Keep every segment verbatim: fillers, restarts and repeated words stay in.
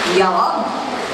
Ялан.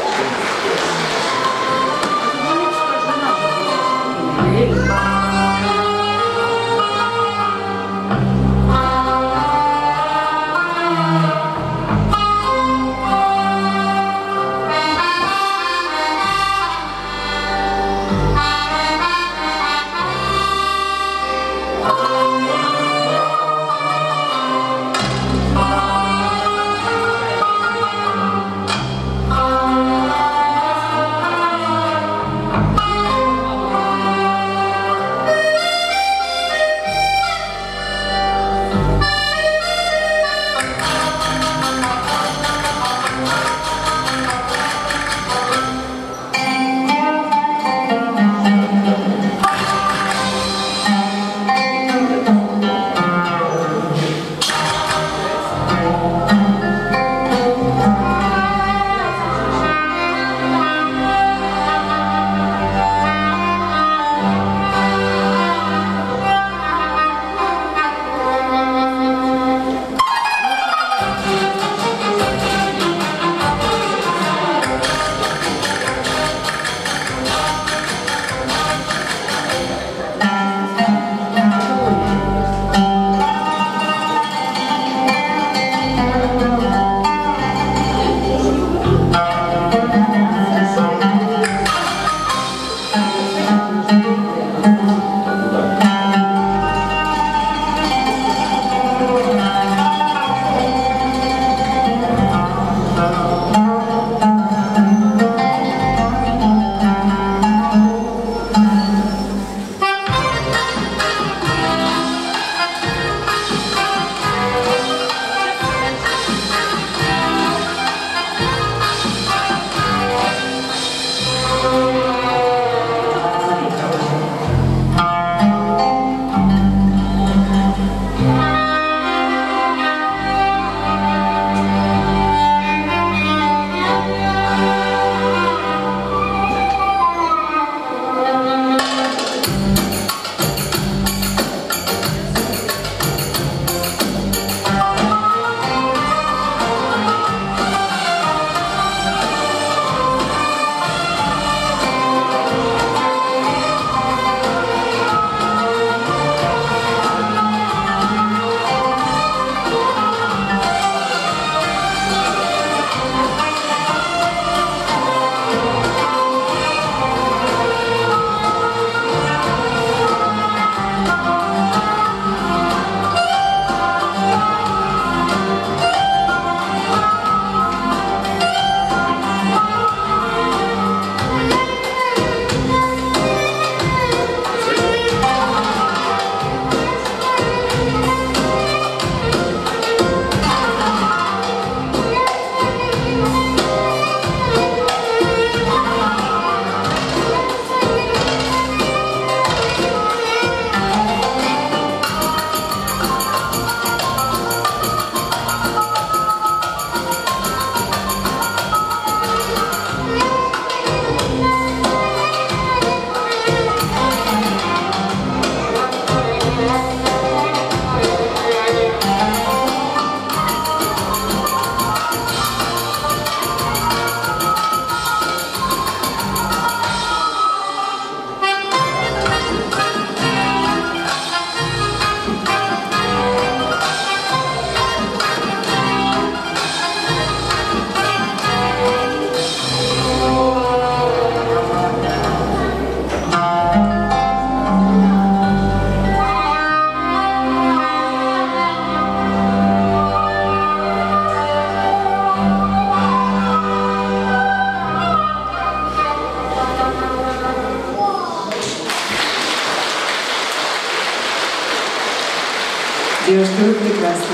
Девушка, вы прекрасны.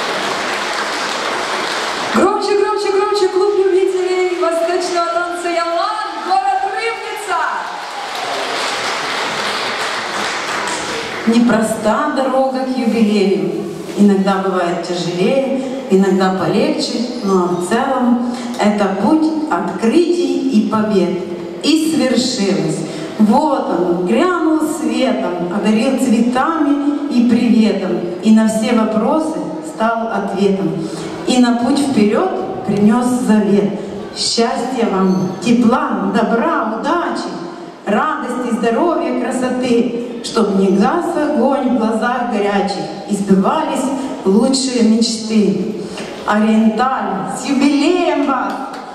Громче, громче, громче, клуб любителей восточного танца Ялан, город Рыбница. Непроста дорога к юбилею. Иногда бывает тяжелее, иногда полегче, но в целом это путь открытий и побед. И свершилось. Вот он, грянул светом, одарил цветами и приветом, и на все вопросы стал ответом, и на путь вперед принес завет. Счастья вам, тепла, добра, удачи, радости, здоровья, красоты, чтоб не гас огонь в глазах горячих и сбывались лучшие мечты. Ориенталь, с юбилеем вас!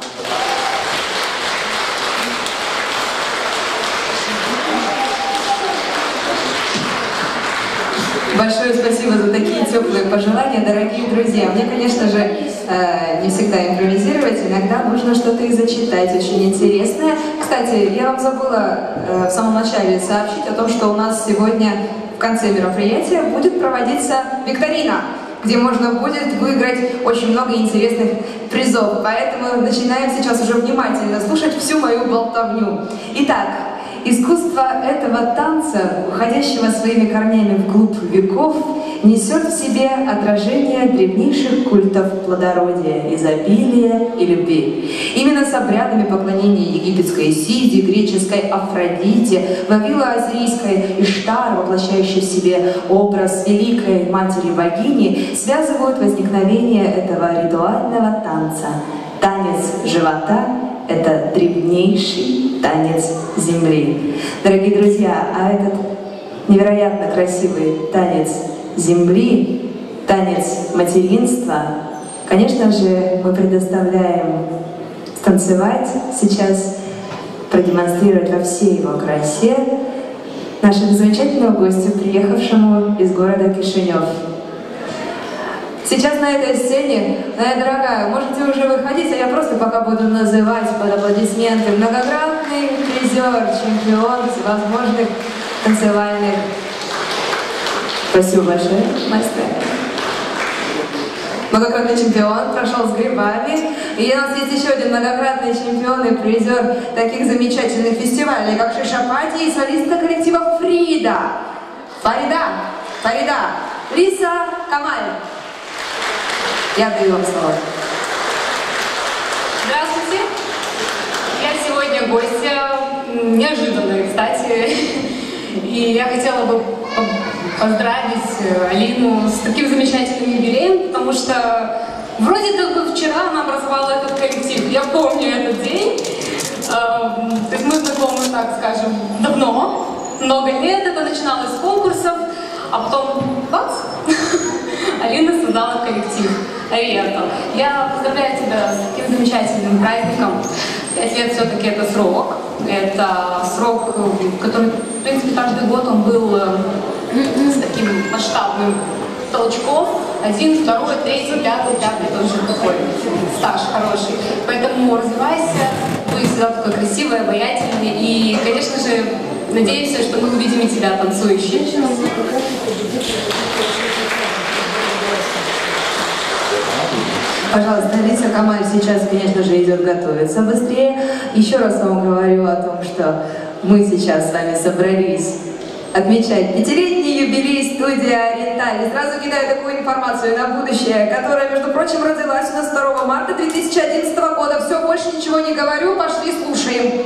Большое спасибо за такие теплые пожелания, дорогие друзья. Мне, конечно же, не всегда импровизировать, иногда нужно что-то и зачитать очень интересное. Кстати, я вам забыла в самом начале сообщить о том, что у нас сегодня в конце мероприятия будет проводиться викторина, где можно будет выиграть очень много интересных призов. Поэтому начинаем сейчас уже внимательно слушать всю мою болтовню. Итак, искусство этого танца, уходящего своими корнями вглубь веков, несет в себе отражение древнейших культов плодородия, изобилия и любви. Именно с обрядами поклонения египетской Исиде, греческой Афродите, вавило-ассирийской Иштар, воплощающей в себе образ великой матери-богини, связывают возникновение этого ритуального танца. Танец живота – это древнейший танец земли. Дорогие друзья, а этот невероятно красивый танец земли, танец материнства, конечно же, мы предоставляем станцевать сейчас, продемонстрировать во всей его красе нашему замечательному гостю, приехавшему из города Кишинев. Сейчас на этой сцене, моя дорогая, можете уже выходить, а я просто пока буду называть под аплодисменты многократный призер, чемпион всевозможных танцевальных. Спасибо большое, мастер. Многократный чемпион, прошел с грибами. И у нас есть еще один многократный чемпион и призер таких замечательных фестивалей, как Шишапати и солистка коллектива Фрида. Фарида, Фарида, Риса Камаль. Я даю вам слово. Здравствуйте. Я сегодня гостья, неожиданная, кстати. И я хотела бы поздравить Алину с таким замечательным юбилеем, потому что вроде как бы вчера она образовала этот коллектив. Я помню этот день. То есть мы знакомы, так скажем, давно, много лет. Это начиналось с конкурсов, а потом бац! Алина создала коллектив Ариэтто. Я поздравляю тебя с таким замечательным праздником. Пять лет все-таки это срок. Это срок, который, в принципе, каждый год он был с таким масштабным толчком. Один, второй, третий, пятый, пятый тоже такой стаж хороший. Поэтому развивайся, будь всегда такой красивой, обаятельной. И, конечно же, надеемся, что мы увидим и тебя танцующей. Пожалуйста, Риса Камаль сейчас, конечно же, идет готовиться быстрее. Еще раз вам говорю о том, что мы сейчас с вами собрались отмечать пятилетний юбилей студии «Ориенталь». И сразу кидаю такую информацию на будущее, которая, между прочим, родилась у нас второго марта две тысячи одиннадцатого года. Все, больше ничего не говорю, пошли слушаем.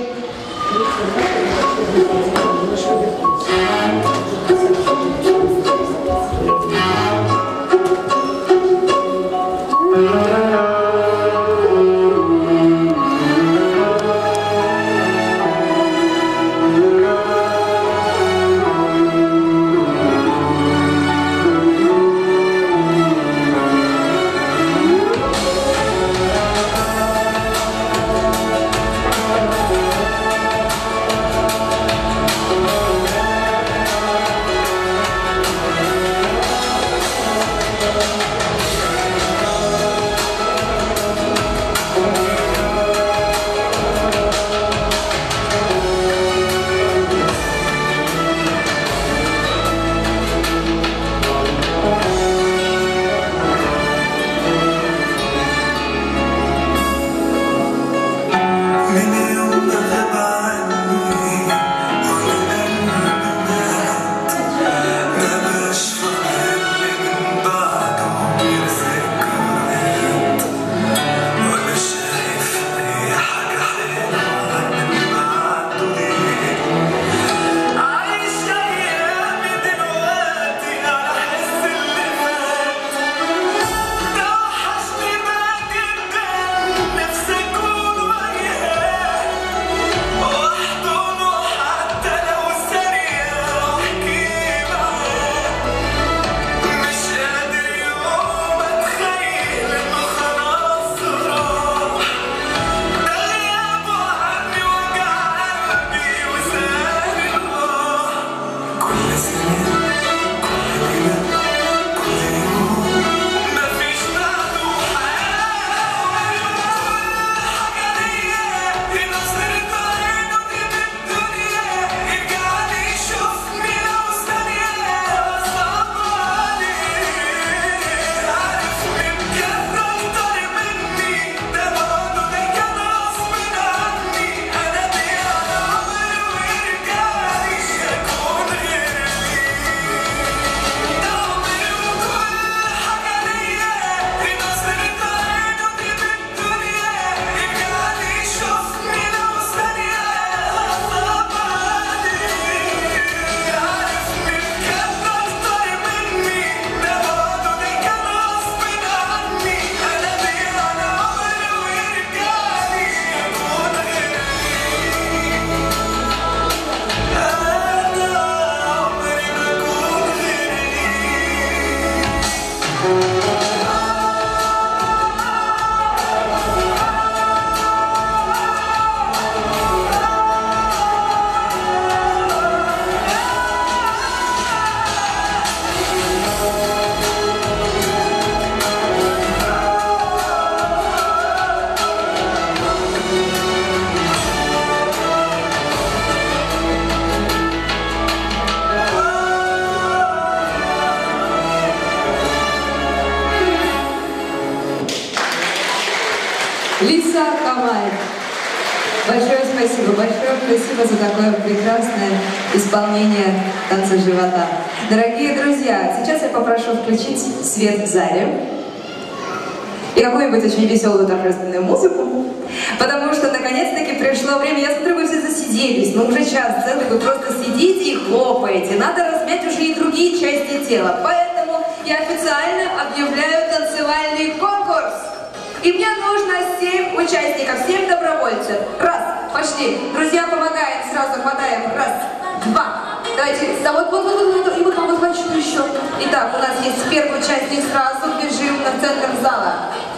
Мамай. Большое спасибо, большое спасибо за такое прекрасное исполнение танца живота. Дорогие друзья, сейчас я попрошу включить свет в зале и какую-нибудь очень веселую торжественную музыку, потому что наконец-таки пришло время. Я смотрю, вы все засиделись, но уже час целый вы просто сидите и хлопаете. Надо размять уже и другие части тела, поэтому я официально объявляю танцевальный конкурс. И мне нужно семь участников, семь добровольцев. Раз, пошли. Друзья, помогаем, сразу хватаем. Раз, два. Давайте, да вот, вот, вот, вот, вот, и вот, вот хочу еще. Итак, у нас есть первый участник, сразу бежим на центр зала.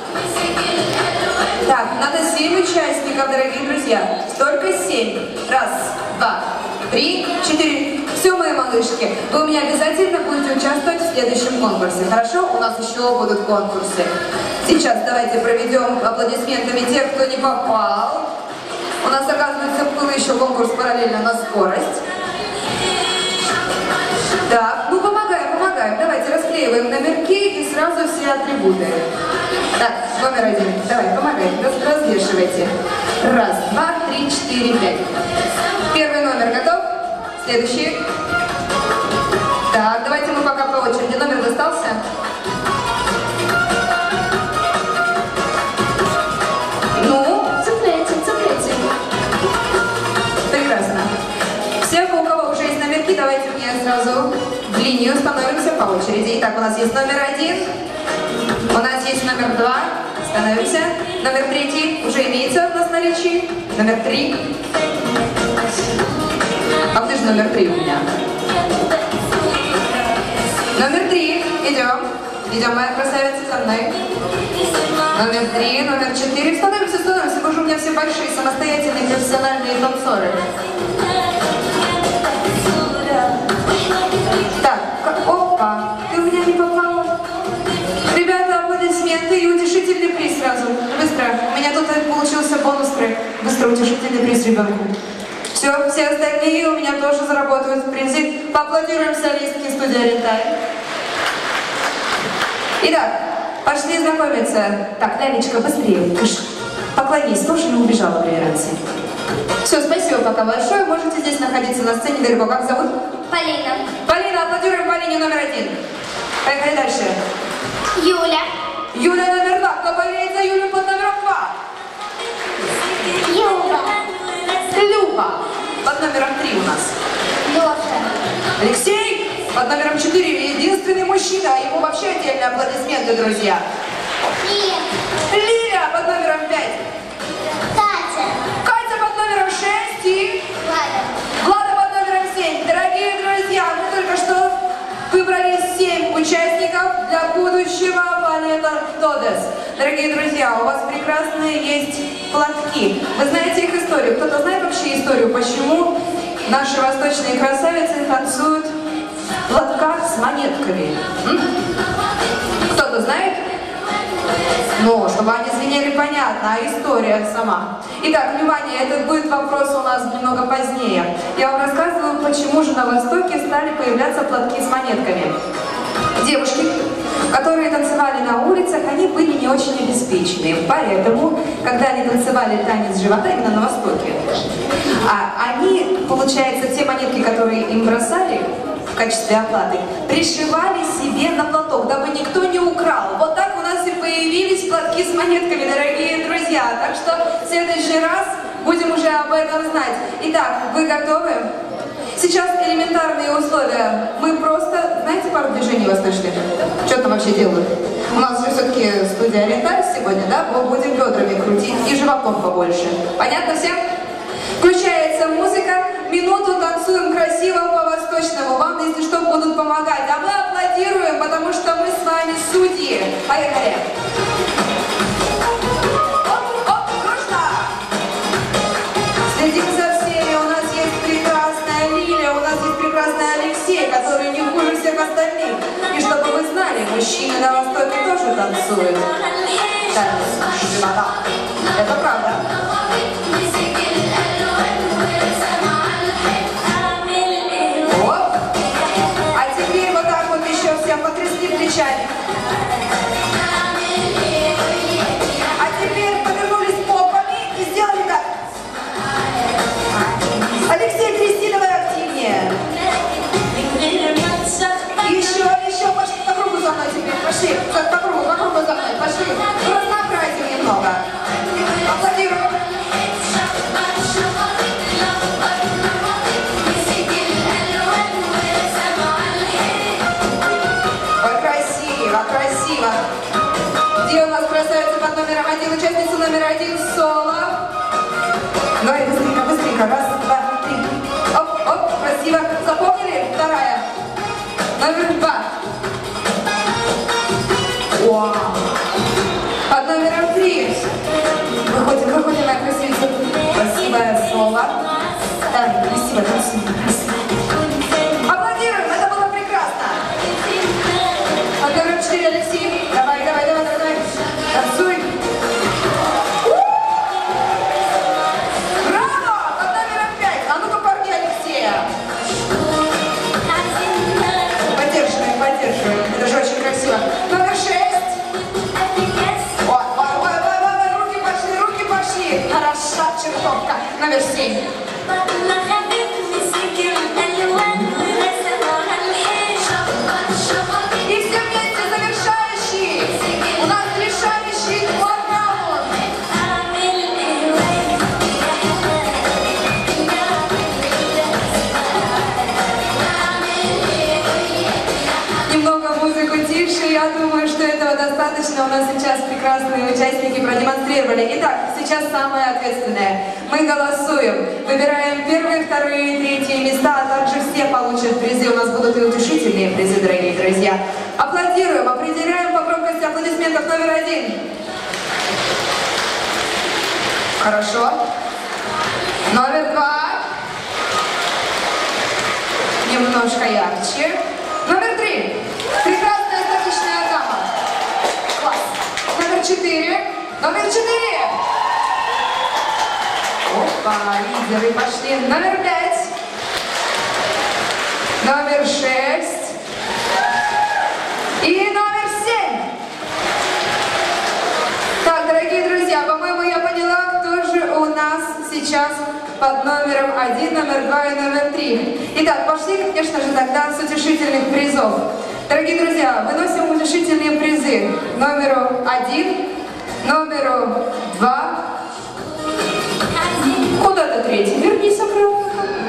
Так, надо семь участников, дорогие друзья. Только семь. Раз, два, три, четыре. Все, мои малышки, вы у меня обязательно будете участвовать в следующем конкурсе. Хорошо? У нас еще будут конкурсы. Сейчас давайте проведем аплодисментами тех, кто не попал. У нас, оказывается, был еще конкурс параллельно на скорость. Так, ну помогаем, помогаем. Давайте расклеиваем номерки и сразу все атрибуты. Так, номер один. Давай, помогай, развешивайте. Раз, два, три, четыре, пять. Первый номер готов? Следующий. Так, давайте мы пока по очереди. Номер достался? Ну, цепляйте, цепляйте. Прекрасно. Все, у кого уже есть номерки, давайте мне сразу в линию становимся по очереди. Итак, у нас есть номер один, у нас есть номер два, становимся. Номер третий уже имеется у нас в наличии. Номер три. А где же номер три у меня? Номер три. Идем. Идем, моя красавица, со мной. Номер три, номер четыре. Становимся, становимся. Вы же у меня все большие, самостоятельные, профессиональные танцоры. Так, опа. Ты у меня не попала. Ребята, аплодисменты и утешительный приз сразу. Быстро. У меня тут получился бонус-трек. Быстро утешительный приз ребенку. Все, все остальные у меня тоже заработают призы. Поаплодируем солистке студии Ориенталь. Итак, пошли знакомиться. Так, Лялечка, быстрее. Кыш. Поклонись, тоже не убежала при реверансе. Все, спасибо пока большое. Можете здесь находиться на сцене далеко. Как зовут? Полина. Полина, аплодируем Полине номер один. Поехали дальше. Юля. Юля номер два. Кто болеет за Юлю под номером два? Люба. Люба. Под номером три у нас. Леша. Алексей. Под номером четыре. Единственный мужчина. Ему вообще отдельные аплодисменты, друзья. Лия. Лиля под номером пять. Катя. Катя под номером шесть и... Влада. Влада под номером семь. Дорогие друзья, мы только что выбрали семь участников для будущего балета Тодес. Дорогие друзья, у вас прекрасные есть платки. Вы знаете их историю? Кто-то знает вообще историю, почему наши восточные красавицы танцуют в платках с монетками? Кто-то знает? Ну, чтобы они звенели понятно, а история сама. Итак, внимание, этот будет вопрос у нас немного позднее. Я вам рассказываю, почему же на Востоке стали появляться платки с монетками. Девушки, которые танцевали на улицах, они были не очень обеспеченные. Поэтому, когда они танцевали танец живота именно на Востоке, а они, получается, те монетки, которые им бросали в качестве оплаты, пришивали себе на платок, дабы никто не украл. Вот так у нас и появились платки с монетками, дорогие друзья. Так что в следующий раз будем уже об этом знать. Итак, вы готовы? Сейчас элементарные условия. Мы просто... Знаете пару движений восточных? Что там вообще делают? У нас же все-таки студия Ориенталь сегодня, да? Мы будем бедрами крутить и животом побольше. Понятно всем? Включается музыка. Минуту танцуем красиво по-восточному. Вам, если что, будут помогать. А мы аплодируем, потому что мы с вами судьи. Поехали! Оп-оп, дружно! Следим за всеми. У нас есть прекрасная Лиля, у нас есть прекрасный Алексей, который не хуже всех остальных. И чтобы вы знали, мужчины на Востоке тоже танцуют. Танец живота. Это правда. Потрясли плечами. А теперь повернулись попами участницу номер один соло. Давай, быстренько, быстренько. Раз, два, три. Оп, оп, красиво. Запомнили? Вторая. Номер два. Вау. Под номером три. Выходим, выходим, моя красивица. Красивая соло. Да, красиво, красиво, красиво. Аплодируем, это было прекрасно. Под номером четыре, Алексей. Давай, давай, давай, давай, давай. Танцуй. Браво! Под номером пять. А ну-ка, парни Алексея. Поддерживаем, поддерживаем. Это же очень красиво. Номер шесть. Ой, ой, ой, ой, ой, руки пошли, руки пошли. Хороша чертовка. Номер семь. И все вместе завершающий. У нас решающий два-раунд. Немного музыку тише, я думаю, что этого достаточно. У нас сейчас прекрасные участники продемонстрировали. Итак, сейчас самое ответственное. Мы голосуем, выбираем первые, вторые и третьи места, а также все получат призы. У нас будут и утешительные призы, дорогие друзья. Аплодируем, определяем по громкости аплодисментов номер один. Хорошо. Номер два. Немножко ярче. Номер три. Прекрасная статичная гамма. Класс. Номер четыре. Номер четыре. Опа, лидеры пошли. Номер пять. Номер шесть. И номер семь. Так, дорогие друзья, по-моему, я поняла, кто же у нас сейчас под номером один, номер два и номер три. Итак, пошли, конечно же, тогда с утешительных призов. Дорогие друзья, выносим утешительные призы номеру один, номеру два. Куда-то третий, вернись обратно.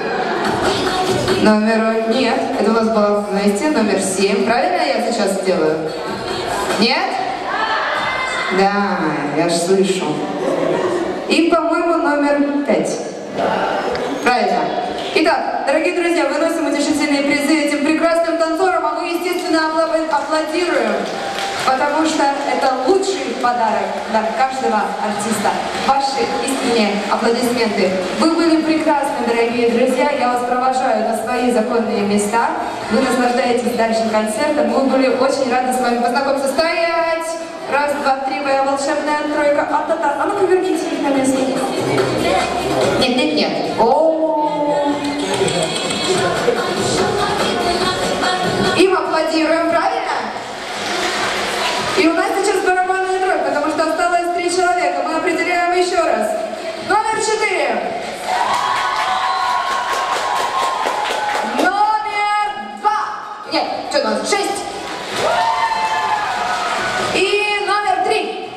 Номеру нет, это у нас было вместе, номер семь. Правильно я сейчас сделаю? Нет? Да, я ж слышу. И, по-моему, номер пять. Правильно. Итак, дорогие друзья, выносим утешительные призы этим прекрасным танцорам, а мы, естественно, аплодируем, потому что это лучший подарок для каждого артиста. Ваши искренние аплодисменты. Вы были прекрасны, дорогие друзья, я вас провожаю на свои законные места. Вы наслаждаетесь дальше концертом. Мы были очень рады с вами познакомиться. Стоять! Раз, два, три, моя волшебная тройка. А-та-та. А ну-ка, верните их на место. Нет, нет, нет. О-о-о. Им аплодируем, правильно? И у нас сейчас барабанный дрожь, потому что осталось три человека. Мы определяем еще раз. Номер четыре. Номер два. Нет, что у нас? Шесть. И номер три.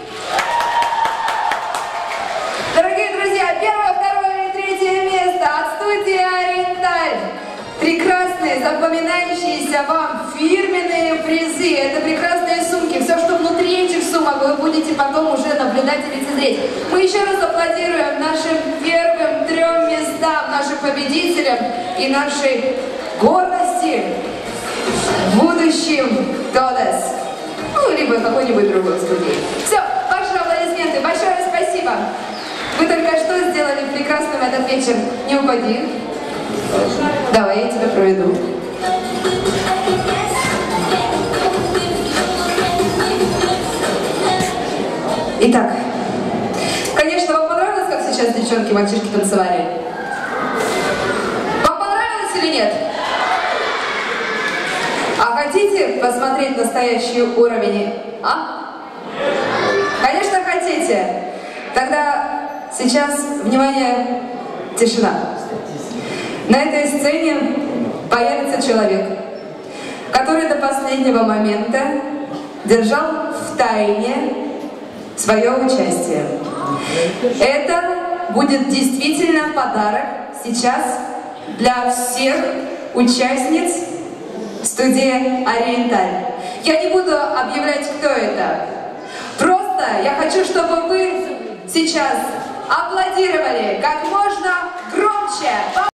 Дорогие друзья, первое, второе и третье место от студии «Ориенталь». Прекрасные, запоминающиеся вам фирменные призы. Это прекрасные сумки. Все, что внутри этих сумок, вы будете потом уже наблюдать и лицезреть. Мы еще раз аплодируем нашим первым трем местам, нашим победителям и нашей гордости, будущим Тодес. Ну, либо какой-нибудь другой студии. Все, ваши аплодисменты. Большое спасибо. Вы только что сделали прекрасным этот вечер. Не упади. Давай, я тебя проведу. Итак, конечно, вам понравилось, как сейчас девчонки и мальчишки танцевали? Вам понравилось или нет? А хотите посмотреть настоящий уровень? А? Конечно, хотите. Тогда сейчас, внимание, тишина. На этой сцене появится человек, который до последнего момента держал в тайне свое участие. Это будет действительно подарок сейчас для всех участниц студии «Ориенталь». Я не буду объявлять, кто это. Просто Пожалуйста, я хочу, чтобы вы сейчас аплодировали как можно громче.